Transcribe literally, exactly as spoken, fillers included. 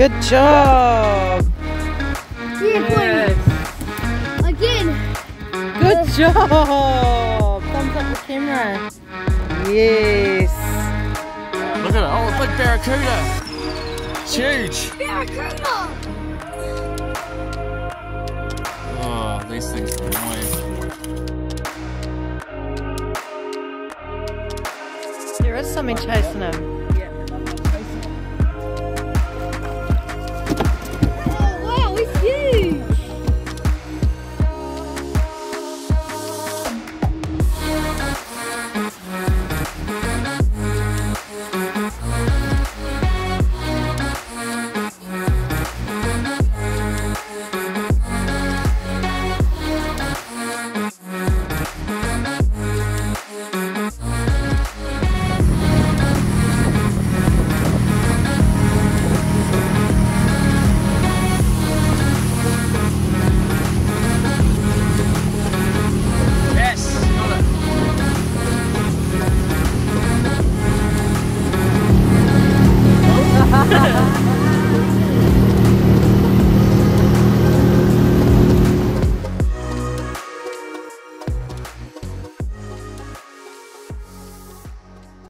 Good job. Yes. Again. Good job. Thumbs up the camera. Yes. Look at it. Oh, a big barracuda. It's huge. Barracuda. Oh, these things are annoying. There is something chasing him.